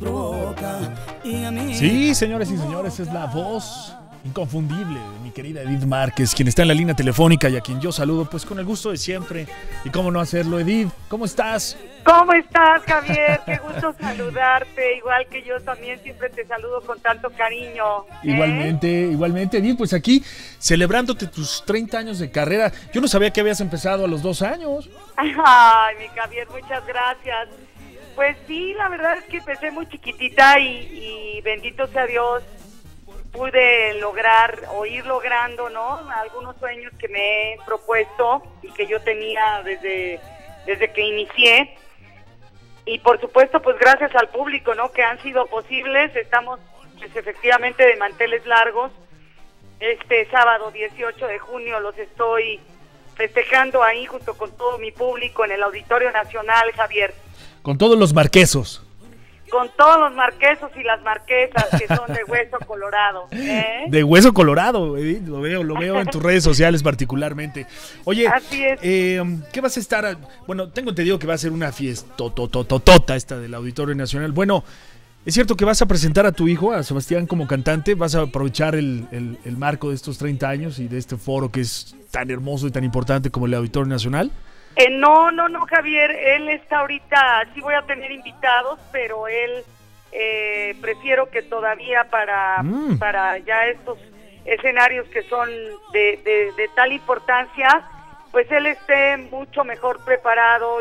provoca. Y a mí... Sí, señores y señores, es la voz inconfundible de mi querida Edith Márquez, quien está en la línea telefónica y a quien yo saludo pues con el gusto de siempre. Y cómo no hacerlo, Edith, ¿cómo estás? ¿Cómo estás, Javier? Qué gusto saludarte, igual que yo también siempre te saludo con tanto cariño. Igualmente, Edith, pues aquí celebrándote tus 30 años de carrera. Yo no sabía que habías empezado a los 2 años. Ay, mi Javier, muchas gracias. Pues sí, la verdad es que empecé muy chiquitita y bendito sea Dios, pude lograr o ir logrando, ¿no? Algunos sueños que me he propuesto y que yo tenía desde que inicié. Y por supuesto, pues gracias al público, ¿no? Que han sido posibles. Estamos pues, efectivamente de manteles largos. Este sábado 18 de junio los estoy festejando ahí junto con todo mi público en el Auditorio Nacional, Javier. Con todos los marquesos. Con todos los marquesos y las marquesas que son de hueso colorado. De hueso colorado, Edith, lo veo en tus redes sociales particularmente. Oye, así es. ¿Qué vas a estar? Bueno, tengo entendido que va a ser una fiestotototota esta del Auditorio Nacional. Bueno, ¿es cierto que vas a presentar a tu hijo, a Sebastián, como cantante? ¿Vas a aprovechar el marco de estos 30 años y de este foro que es tan hermoso y tan importante como el Auditorio Nacional? No, Javier, él está ahorita, sí voy a tener invitados, pero él prefiero que todavía para ya estos escenarios que son de tal importancia, pues él esté mucho mejor preparado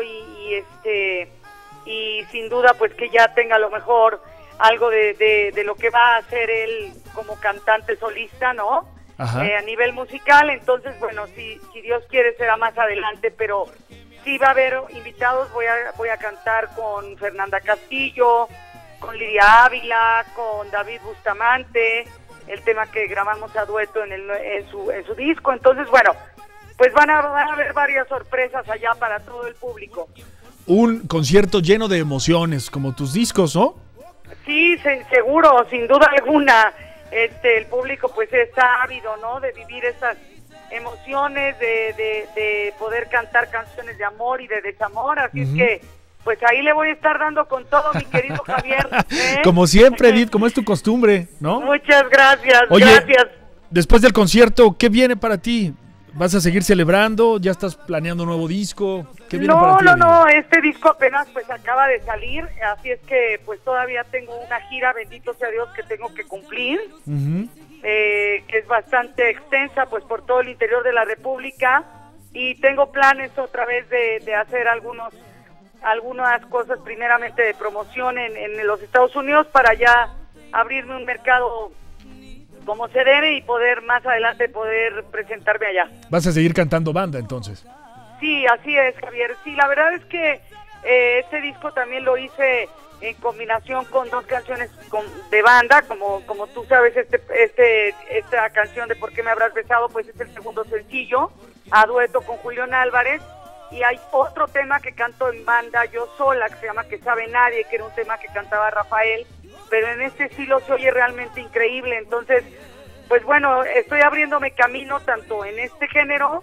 y sin duda pues que ya tenga a lo mejor algo de lo que va a hacer él como cantante solista, ¿no? A nivel musical. Entonces, bueno, si Dios quiere será más adelante, pero sí va a haber invitados. Voy a cantar con Fernanda Castillo, con Lidia Ávila, con David Bustamante, el tema que grabamos a dueto en su disco. Entonces, bueno, pues van a haber varias sorpresas allá para todo el público. Un concierto lleno de emociones, como tus discos, ¿no? Sí, seguro, sin duda alguna. El público pues está ávido, ¿no? De vivir esas emociones, de poder cantar canciones de amor y de desamor, así es que pues ahí le voy a estar dando con todo, mi querido Javier. Como siempre, Edith, como es tu costumbre, ¿no? Muchas gracias. Oye, gracias. Después del concierto, ¿qué viene para ti? ¿Vas a seguir celebrando? ¿Ya estás planeando un nuevo disco? ¿Qué viene para ti? No, este disco apenas pues acaba de salir, así es que pues todavía tengo una gira, bendito sea Dios, que tengo que cumplir, que es bastante extensa pues por todo el interior de la República, y tengo planes otra vez de hacer algunas cosas, primeramente de promoción en los Estados Unidos, para ya abrirme un mercado como se debe y poder más adelante poder presentarme allá. ¿Vas a seguir cantando banda entonces? Sí, así es, Javier. Sí, la verdad es que este disco también lo hice en combinación con 2 canciones de banda, como tú sabes, esta canción de ¿Por qué me habrás besado? Pues es el segundo sencillo, a dueto con Julián Álvarez, y hay otro tema que canto en banda yo sola, que se llama Que sabe nadie, que era un tema que cantaba Rafael, pero en este estilo se oye realmente increíble. Entonces, pues bueno, estoy abriéndome camino tanto en este género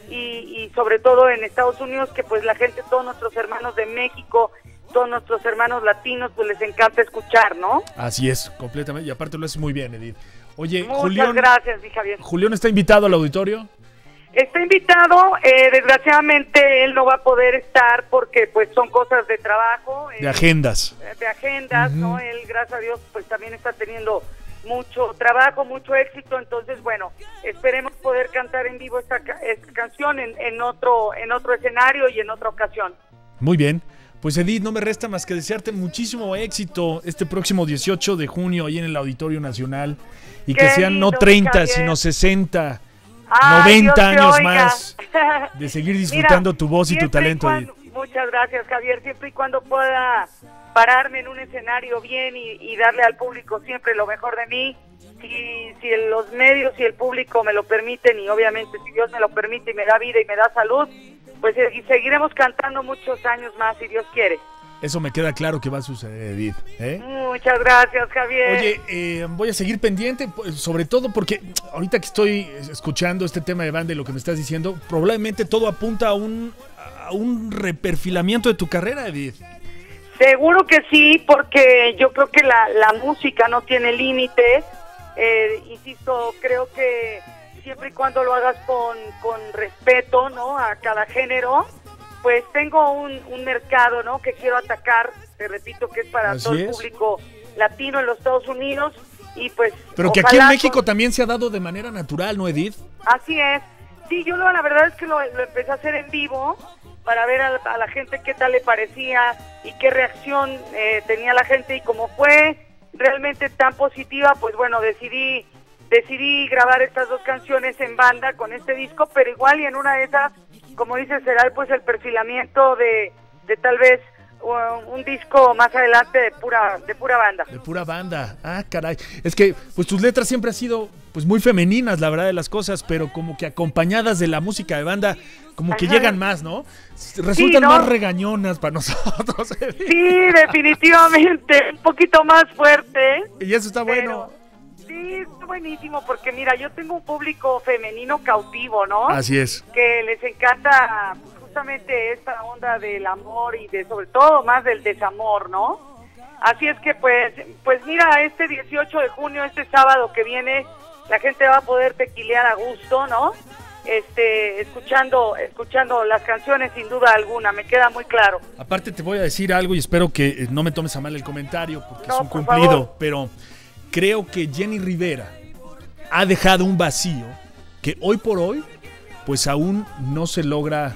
y sobre todo en Estados Unidos, que pues la gente, todos nuestros hermanos de México, todos nuestros hermanos latinos, pues les encanta escuchar, ¿no? Así es, completamente, y aparte lo haces muy bien, Edith. Oye, muchas gracias, mi Javier. ¿Julián está invitado al auditorio? Está invitado, desgraciadamente él no va a poder estar porque pues son cosas de trabajo. De agendas. ¿no? Él, gracias a Dios, pues también está teniendo mucho trabajo, mucho éxito. Entonces, bueno, esperemos poder cantar en vivo esta canción en otro escenario y en otra ocasión. Muy bien. Pues Edith, no me resta más que desearte muchísimo éxito este próximo 18 de junio ahí en el Auditorio Nacional, y que sean no 30, sino 60, 90 años más de seguir disfrutando tu voz y tu talento. Muchas gracias, Javier. Siempre y cuando pueda pararme en un escenario bien y darle al público siempre lo mejor de mí, si los medios y el público me lo permiten, y obviamente si Dios me lo permite y me da vida y me da salud, pues seguiremos cantando muchos años más, si Dios quiere. Eso me queda claro que va a suceder, Edith. Muchas gracias, Javier. Oye, voy a seguir pendiente, sobre todo porque ahorita que estoy escuchando este tema de banda y lo que me estás diciendo, probablemente todo apunta a un reperfilamiento de tu carrera, Edith. Seguro que sí, porque yo creo que la música no tiene límites. Insisto, creo que siempre y cuando lo hagas con respeto, ¿no? A cada género, pues tengo un mercado, ¿no? Que quiero atacar, te repito, que es para Así todo el es. público latino en los Estados Unidos, y pues... Pero que aquí en ojalá México también se ha dado de manera natural, ¿no, Edith? Así es. Sí, yo la verdad es que lo empecé a hacer en vivo para ver a la gente qué tal le parecía y qué reacción tenía la gente, y como fue realmente tan positiva, pues bueno, decidí grabar estas 2 canciones en banda con este disco, pero igual y en una de esas, como dices, será pues el perfilamiento de tal vez un disco más adelante de pura banda. De pura banda. Ah, caray. Es que pues tus letras siempre han sido pues muy femeninas, la verdad de las cosas, pero como que acompañadas de la música de banda, como que llegan más, ¿no? Resultan ¿no? más regañonas para nosotros. Sí, definitivamente, un poquito más fuerte. Y eso está bueno. Sí, está buenísimo, porque mira, yo tengo un público femenino cautivo, ¿no? Así es. Que les encanta justamente esta onda del amor y de sobre todo más del desamor, ¿no? Así es que pues mira, este 18 de junio, este sábado que viene, la gente va a poder tequilear a gusto, ¿no? Escuchando las canciones sin duda alguna, me queda muy claro. Aparte te voy a decir algo y espero que no me tomes a mal el comentario porque No, es un por cumplido, favor. pero creo que Jenny Rivera ha dejado un vacío que hoy por hoy pues aún no se logra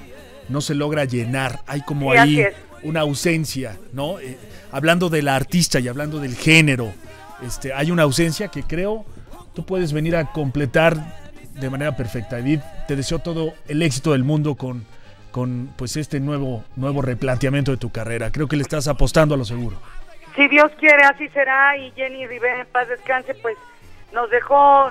llenar. Hay como Sí, ahí así es. una ausencia, ¿no? Hablando de la artista y hablando del género, hay una ausencia que creo tú puedes venir a completar de manera perfecta. Edith, te deseo todo el éxito del mundo con pues este nuevo replanteamiento de tu carrera. Creo que le estás apostando a lo seguro. Si Dios quiere, así será. Y Jenny Rivera, en paz descanse, pues nos dejó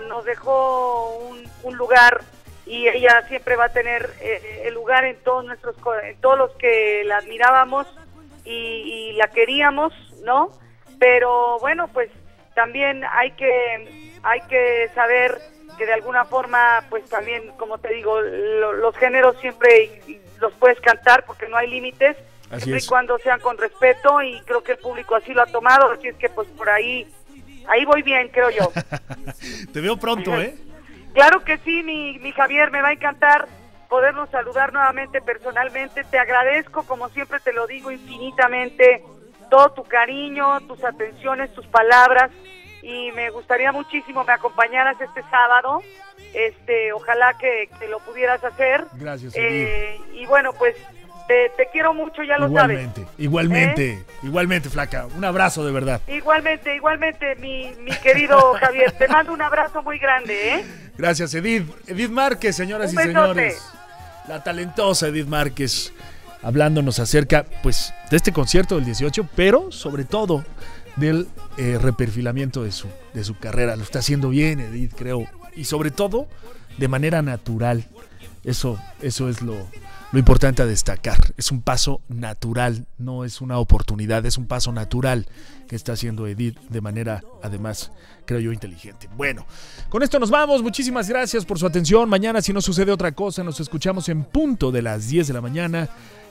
un lugar, y ella siempre va a tener el lugar en todos los que la admirábamos y la queríamos, ¿no? Pero bueno, pues también hay que saber que de alguna forma, pues también, como te digo, los géneros siempre los puedes cantar porque no hay límites, Así siempre es. y cuando sean con respeto, y creo que el público así lo ha tomado, así es que pues por ahí voy bien, creo yo. Te veo pronto, ¿eh? Claro que sí, mi Javier, me va a encantar podernos saludar nuevamente personalmente. Te agradezco, como siempre te lo digo, infinitamente todo tu cariño, tus atenciones, tus palabras, y me gustaría muchísimo me acompañaras este sábado. Ojalá que lo pudieras hacer. Gracias, Edith. Y bueno, pues te quiero mucho, ya lo sabes. Igualmente, flaca. Un abrazo de verdad. Igualmente, mi querido Javier, te mando un abrazo muy grande, ¿eh? Gracias, Edith. Edith Márquez, señoras Un y besote. señores. La talentosa Edith Márquez, hablándonos acerca, pues, de este concierto del 18, pero sobre todo del reperfilamiento de su carrera. Lo está haciendo bien, Edith, creo. Y sobre todo, de manera natural. Eso es lo importante a destacar. Es un paso natural, no es una oportunidad, es un paso natural que está haciendo Edith de manera, además, creo yo, inteligente. Bueno, con esto nos vamos. Muchísimas gracias por su atención. Mañana, si no sucede otra cosa, nos escuchamos en punto de las 10 de la mañana